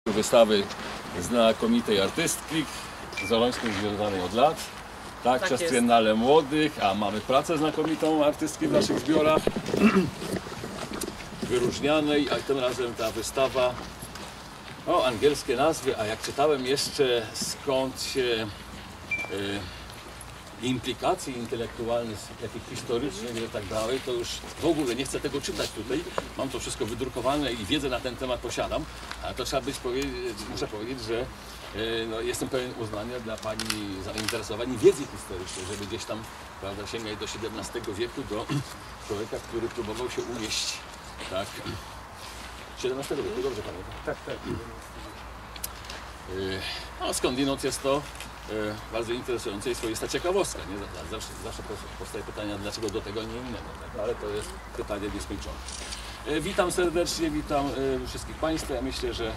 Wystawy znakomitej artystki z Olońskiem związanej od lat. Tak, przez Triennale Młodych, a mamy pracę znakomitą artystki w naszych zbiorach. Wyróżnianej, a tym razem ta wystawa, o, angielskie nazwy, a jak czytałem jeszcze skąd się implikacji intelektualnych, jakich historycznych i tak dalej, to już w ogóle nie chcę tego czytać tutaj. Mam to wszystko wydrukowane i wiedzę na ten temat posiadam, a to trzeba muszę powiedzieć, że no, jestem pełen uznania dla Pani zainteresowań wiedzy historycznej, żeby gdzieś tam, prawda, sięgać do XVII wieku, do człowieka, który próbował się unieść, tak, XVII wieku, dobrze pamiętam? Tak, tak. No, skądinąd jest to bardzo interesująca i swoista ciekawostka, nie? Zawsze powstaje pytanie, dlaczego do tego nie innego, tak? Ale to jest pytanie nieskończone. Witam serdecznie, witam wszystkich Państwa. Ja myślę, że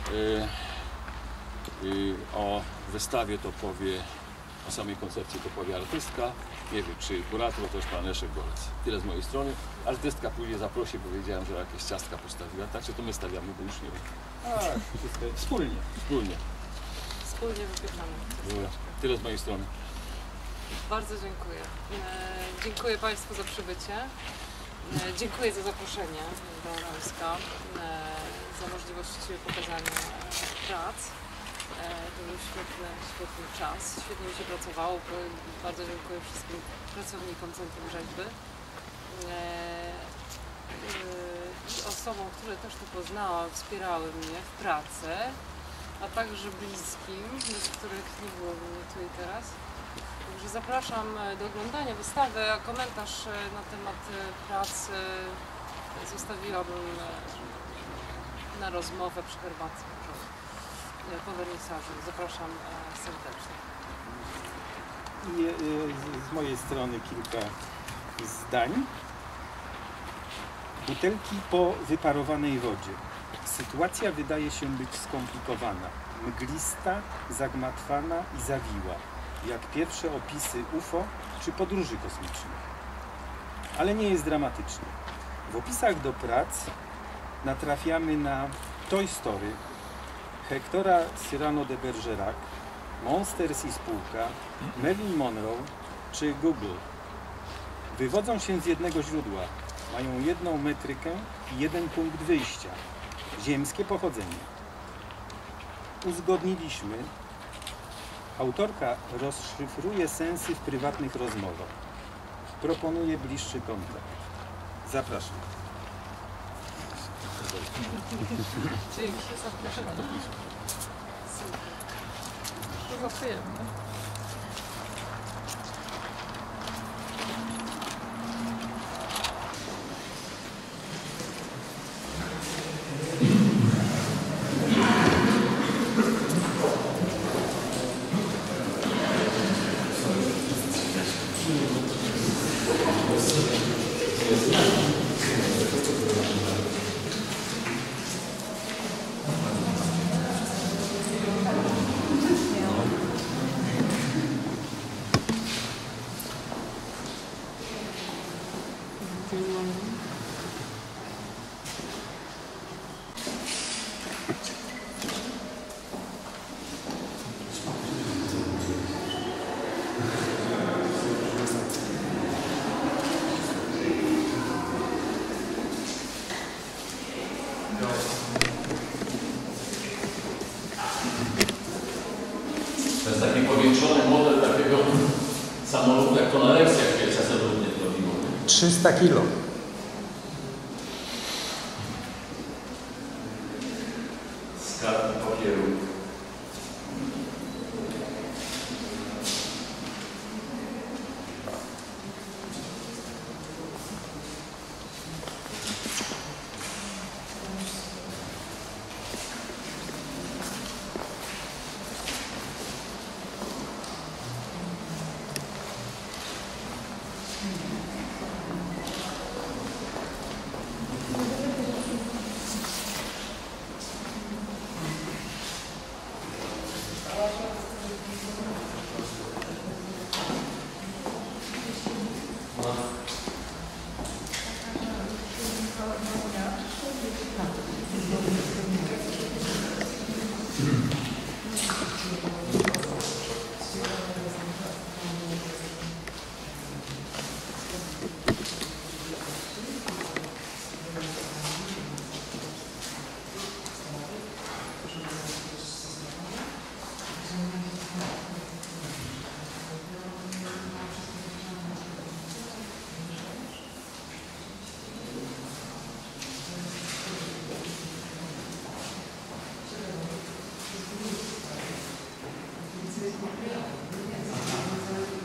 o wystawie to powie, o samej koncepcji to powie artystka, nie wiem, czy kurator, to jest pan Leszek Golec. Tyle z mojej strony. Artystka później zaprosi, powiedziałem, że jakieś ciastka postawiła, tak? Czy to my stawiamy, bo już nie wiem. Tak, wspólnie. Wspólnie. Wspólnie wypiekamy. Tyle z mojej strony. Bardzo dziękuję. Dziękuję Państwu za przybycie. Dziękuję za zaproszenie do Olońska, za możliwość pokazania prac. To był świetny czas, świetnie mi się pracowało. Bardzo dziękuję wszystkim pracownikom Centrum Rzeźby i osobom, które też tu poznałam, wspierały mnie w pracy, a także bliskim, bez których nie byłoby mnie tu i teraz. Także zapraszam do oglądania wystawy, a komentarz na temat pracy zostawiłabym na rozmowę przy herbacie po wernisażu. Zapraszam serdecznie. I z mojej strony kilka zdań. Butelki po wyparowanej wodzie. Sytuacja wydaje się być skomplikowana, mglista, zagmatwana i zawiła, jak pierwsze opisy UFO czy podróży kosmicznych. Ale nie jest dramatycznie. W opisach do prac natrafiamy na Toy Story, Hectora Cyrano de Bergerac, Monsters i spółka, Marilyn Monroe czy Google. Wywodzą się z jednego źródła, mają jedną metrykę i jeden punkt wyjścia. Ziemskie pochodzenie. Uzgodniliśmy. Autorka rozszyfruje sensy w prywatnych rozmowach. Proponuję bliższy kontakt. Zapraszam. Dzięki za zaproszenie. To za przyjemne. To jest taki powiększony model takiego samolotu, jak to na lekcjach wielce sadownie robiło. 300 kilo. Z kartki papieru.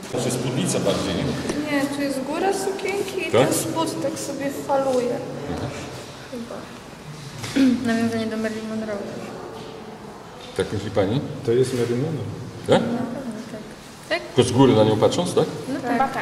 To jest spódnica bardziej, nie? Nie, tu jest góra sukienki i Tak? ten spód tak sobie faluje. Chyba. Nawiązanie do Marilyn Monroe. Tak myśli pani? To jest Marilyn Monroe. Tak? Na pewno tak. Tak? Tylko z góry na nią patrząc, tak? No tak. Chyba tak.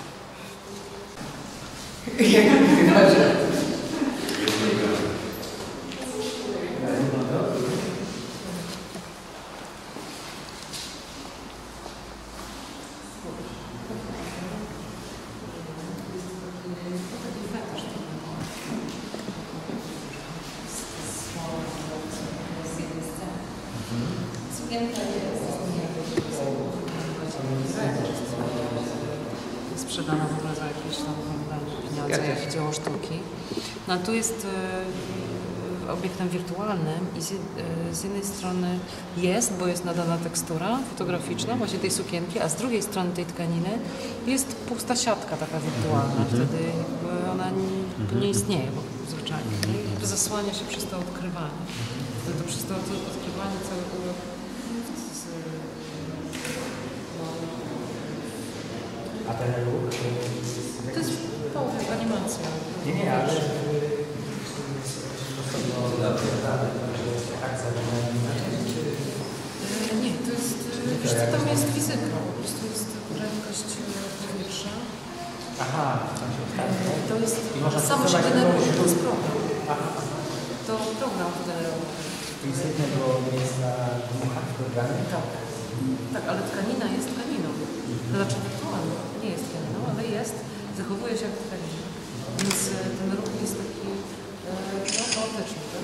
Sprzedana w ogóle za jakieś tam pieniądze, jak dzieło sztuki. No a tu jest obiektem wirtualnym i z jednej strony jest, bo jest nadana tekstura fotograficzna właśnie tej sukienki, a z drugiej strony tej tkaniny jest pusta siatka taka wirtualna. Wtedy jakby ona nie istnieje zwyczajnie. I zasłania się przez to odkrywanie. To przez to odkrywanie całego A ten ruch? to jest powód, animacja. Nie, ale Nie, to jest, wiesz co, tam jest fizyka, po prostu jest prędkość powietrza. aha, tam się ustawia. To jest, I można samo się stosować generuje, to jest ruch. program. Aha. To program to generuje. I z jednego miejsca dmuchać programy? Tak, tak, ale tkanina jest tkaniną. To znaczy wirtualna, nie jest tkaniną, ale jest, zachowuje się jak tkanina. Więc ten ruch jest taki no, chaotyczny. Tak?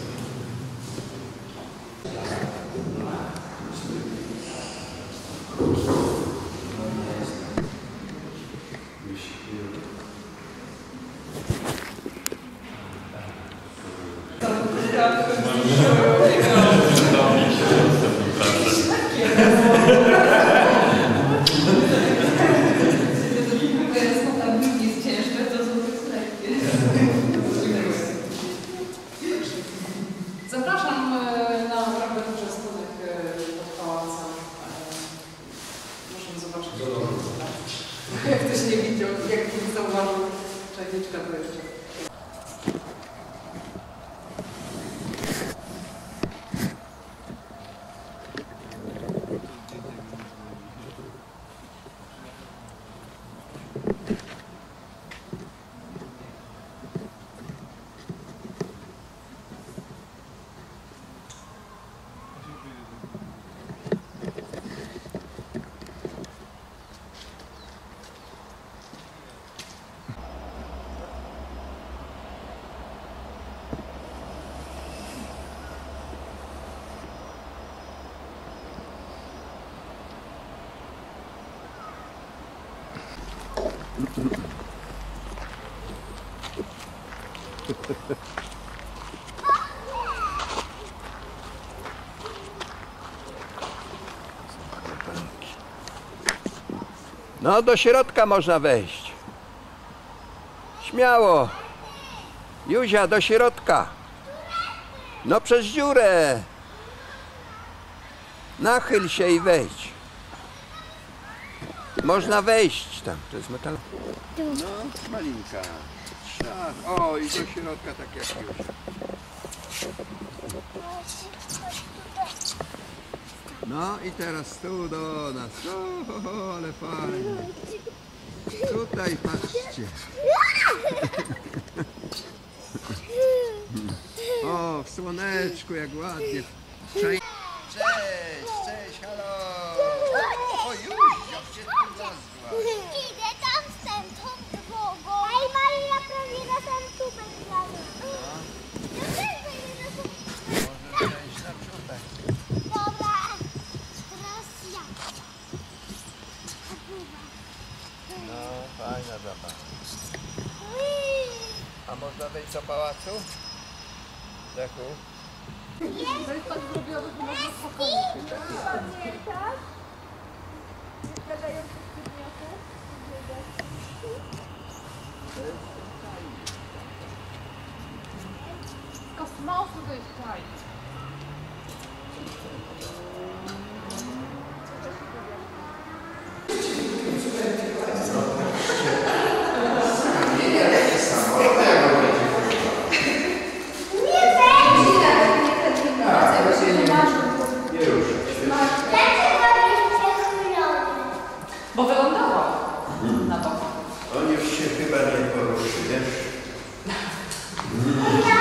Zapraszam na naprawdę duży stonek pod pałacem. Możemy zobaczyć. Jak ktoś nie widział, jak nie zauważył czajniczka, to jeszcze. No, do środka można wejść. Śmiało. Józia, do środka. No, przez dziurę. Nachyl się i wejdź. Można wejść tam. To jest metal. No, malinka. O, i do środka tak jak Józia. No i teraz tu do nas. O, ale fajnie. Tutaj patrzcie. O, w słoneczku jak ładnie. Cześć, cześć, halo. O, już, jak się tu znalazła. Idę tam z tą drogą. Ej, Maria prawie na sam tubek jadę. Ja też wejdę na sam tubek. Może wejść na przód. Dobra, teraz ja. No, fajna zabawa. A można wejść do pałacu? Dechu? To jest tak zrobione, że można spokojnie. Pamiętasz? Gadające przedmioty? Z kosmosu to jest czaj. wylądował na boku. On już się chyba nie poruszy, wiesz?